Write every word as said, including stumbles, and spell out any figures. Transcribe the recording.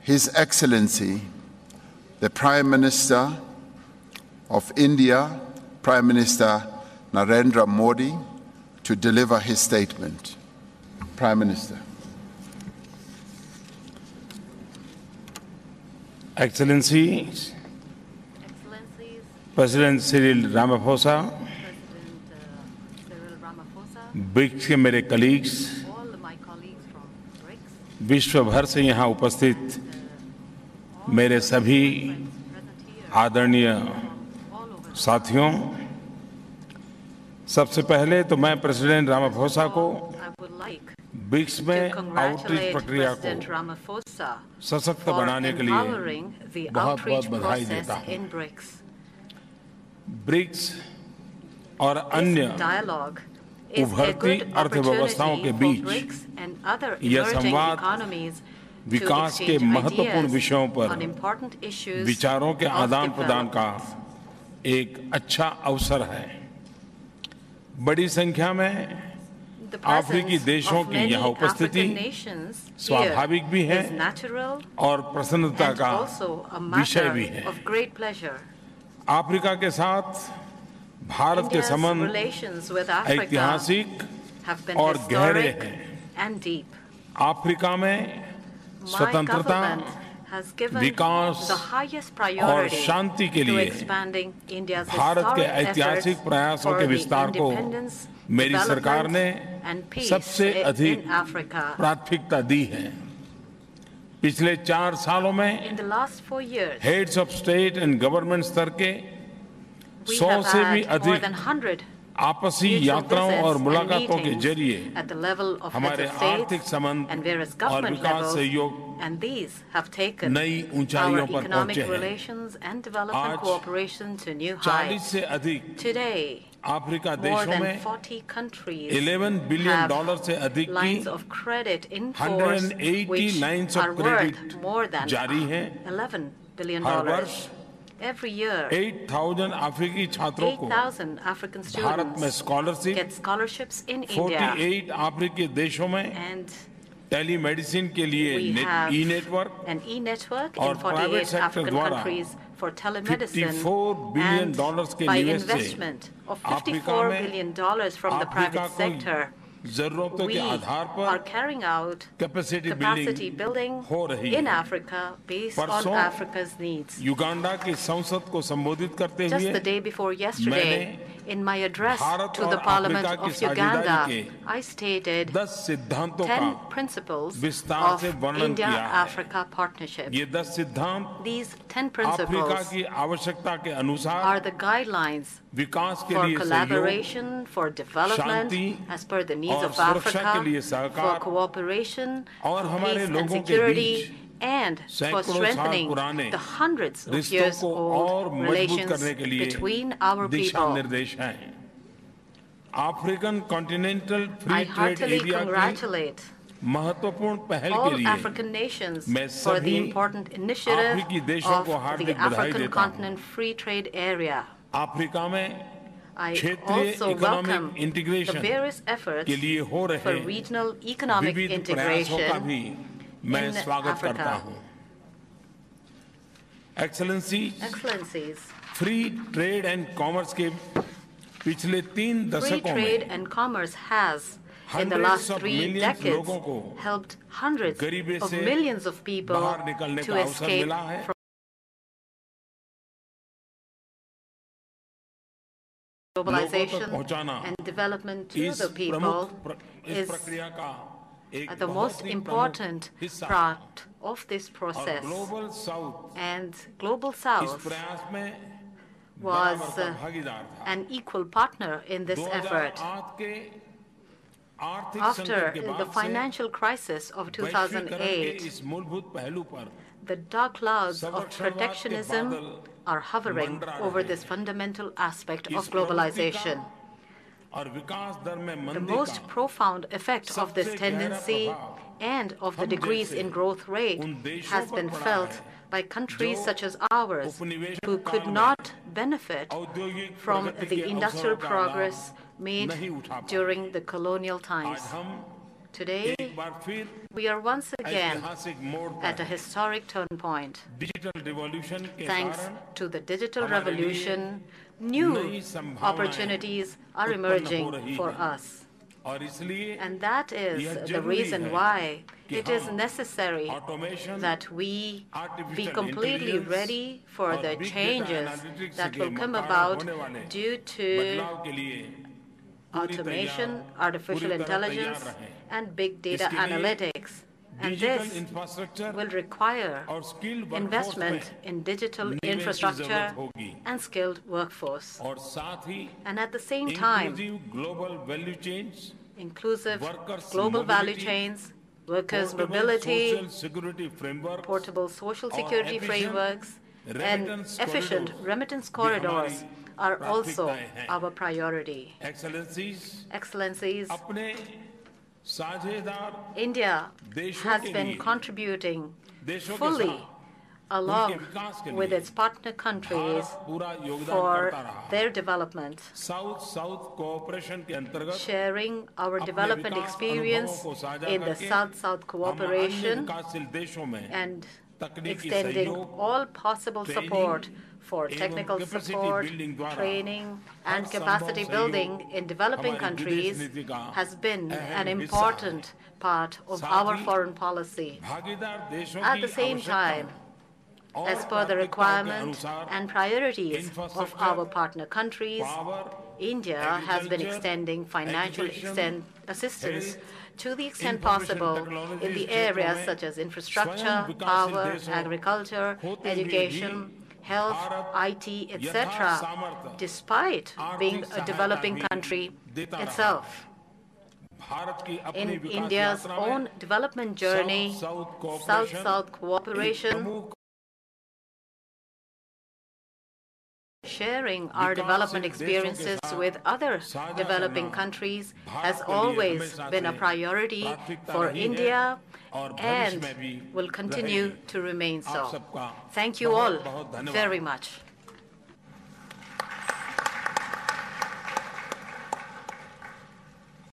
His Excellency, the Prime Minister of India, Prime Minister Narendra Modi, to deliver his statement. Prime Minister. Excellencies, Excellencies, President Cyril Ramaphosa, President uh, Cyril Ramaphosa, BRICS के मेरे colleagues, all my colleagues from BRICS, विश्व भर से यहाँ उपस्थित मेरे सभी present here आदरणीय all over. साथियों, सबसे पहले तो मैं प्रेसिडेंट रामाफोसा को I would like BRICS to में आउटरीच congratulate प्रक्रिया President को Ramaphosa सशक्त for बनाने के लिए empowering the बहुत outreach बहुत बधाई process देता हूँ। in BRICS. ब्रिक्स और अन्य This dialogue is a उभरती good अर्थव्यवस्थाओं के opportunity for beach BRICS and other यह emerging संवाद economies विकास to के exchange महत्वपूर्ण ideas विषयों पर on important issues विचारों के of आदान प्रदान का development. एक अच्छा अवसर है। बड़ी संख्या में The अफ्रीकी presence देशों of की many यहाँ African उपस्थिति nations स्वाभाविक भी here है is natural और प्रसन्नता and का also a विषय भी matter है। of great pleasure. अफ्रीका के साथ भारत के India's संबंध relations with Africa ऐतिहासिक have been और गहरे historic हैं। and deep. अफ्रीका में My स्वतंत्रता, government has given विकास the highest और priority शांति के to लिए expanding India's भारत के historic ऐतिहासिक efforts प्रयासों for के the विस्तार को independence, मेरी सरकार ने development and peace सबसे in अधिक Africa. प्राथमिकता दी है। पिछले चार सालों में In the last four years, heads of state and government स्तर के we सौ have से भी had more अधिक than one hundred आपसी mutual यात्राओं visits और and मुलाकातों के meetings जरिए at the level of heads हमारे of आर्थिक states संबंध and various और government विकास levels, सहयोग and these have taken नई our ऊंचाइयों पर economic पहुंचे हैं। relations and development आज cooperation to new चालीस heights. से अधिक Today, अफ्रीका more देशों than में forty countries ग्यारह बिलियन have डॉलर से अधिक lines की of credit in one force hundred eighty which lines of are credit worth more than जारी हैं। eleven billion हर dollars. वर्ष Every year, आठ हज़ार अफ्रीकी छात्रों eight को thousand African भारत में students scholarship, get scholarships in India, अड़तालीस अफ्रीकी देशों में and टेलीमेडिसिन के लिए we have e network an e-network और in private forty-eight sector African द्वारा countries for telemedicine, चौवन बिलियन and डॉलर्स के by निवेश से investment of अफ्रीका fifty-four में billion dollars from the Africa private को sector. जरूरतों We के आधार are पर carrying out capacity capacity building building हो रही in है। Africa based on परसों Africa's needs. युगांडा की संसद को संबोधित करते Just the हुए day before yesterday, in my address Bharat to the और Parliament अफ्रीका की of Uganda, साझेदारी के I stated दस सिद्धांतों ten का principles विस्तार of से वर्णन किया है। India-Africa partnership. ये दस सिद्धांत These ten अफ्रीका principles की आवश्यकता के are अनुसार the guidelines विकास के for लिए सहयोग, collaboration, for development, Shanti as per the needs और of सुरक्षा Africa, के लिए for सहकार cooperation, और for हमारे peace and लोगों के security, बीच and for सैकड़ों साल strengthening पुराने the hundreds of रिश्तों years को और old मजबूत करने के relations लिए between our दिशा people. निर्देश हैं। African Continental I Free Trade heartily Area की congratulate महत्वपूर्ण पहल के all लिए African nations मैं for the सभी important initiative अफ्रीकी देशों of को the हार्दिक बधाई African देता हूँ। Continent Free Trade Area. Africa में I क्षेत्रीय also economic welcome the integration various efforts के लिए हो for रहे regional economic विविध प्रयासों का integration भी मैं in स्वागत Africa. करता हूँ। Excellency, Excellencies, free trade and commerce के पिछले तीन free दशकों trade में and commerce has, in the Hundreds last of three millions decades, लोगों को helped hundreds गरीबी of से millions of people बाहर निकलने to का अवसर escape मिला है। from globalization पहुंचाना and development to इस the people प्रमुख प्र, इस is प्रक्रिया का एक the बहुत most ही important प्रमुख हिस्सा है। part of this और process. Global South And Global इस South प्रयास में was बराबर का uh, भागीदार था। an equal partner in this effort. दो हज़ार आठ के आर्थिक After संकट के the बाद से financial crisis of two thousand वैश्वीकरण के eight, इस मूलभूत पहलू पर the dark clouds of संरक्षणवाद के protectionism बादल are hovering मंडरा over रहे this fundamental aspect इस of globalization. प्रवृत्ति का और विकास दर में The मंदी most का profound effect of this सबसे गहरा tendency प्रभाव and of the हम decrease जैसे in growth rate उन देशों has पर been पड़ा felt है by countries जो such as ours उपनिवेशक who could काल में not benefit औद्योगिक from प्रगति the के industrial अवसरों का progress लाभ made नहीं उठा पाए। during the colonial times. आज हम Today, एक बार फिर we are once again ऐतिहासिक मोड़ पर at a historic turn point. Digital revolution के Thanks कारण to the digital हमारे revolution, लिए new नई संभावनाएं opportunities are उत्पन्न हो emerging रही for हैं। us. और इसलिए And that is यह the जरूरी reason है why कि it is हम necessary automation, that we be artificial completely intelligence ready for और the big data changes analytics that के will come कारण about होने वाले due to बदलाव के लिए पूरी automation, तैयार- artificial पूरी तरह तैयार intelligence, रहें। and big data इसके लिए analytics. And digital this infrastructure will require और skilled workforce investment में in digital निवेश की infrastructure जरूरत होगी। and skilled workforce. और साथ ही And at the same time, inclusive global value chains, inclusive workers' global value mobility, chains, workers' portable mobility, social security frameworks, portable social और security efficient frameworks, and remittance efficient corridors remittance भी हमारी corridors are also प्राथमिकताएं हैं। our priority. Excellencies, Excellencies, अपने साझेदार India देशों has के been लिए, contributing देशों के fully साथ along उनके विकास के with लिए its partner countries भारत पूरा योगदान for करता रहा। their development, south south cooperation के अंतर्गत sharing our अपने development विकास experience अनुभवों को साझा in the करके South-South हम अन्य cooperation विकासशील देशों में and तकनीकी extending सहयोग, all possible training support for एवं technical capacity support, building द्वारा training, हर and संभव capacity सहयोग building in developing हमारी विदेश countries नीति का has been अहम an हिस्सा important है। part of साथ our ही foreign policy. भागीदार देशों At की the same time, आवश्यकताओं और as per the प्राथमिकताओं के requirement अनुसार and priorities of infrastructure, our partner countries, power, India has been agriculture, extending financial education, extend assistance health, to the extent information possible in technologies the क्षेत्रों areas में such as infrastructure, स्वयं विकासशील power, देशों agriculture, होते हुए education, भी health, Bharat I T, et cetera, यथासामर्थ्य despite being आर्थिक a सहायता developing भी country देता रहा। itself. भारत की अपनी In विकास India's यात्रा own में development journey, South-South cooperation South-South एक cooperation, प्रमुख sharing our development experiences with other developing countries has always been a priority for India and will continue to remain so. Thank you all very much.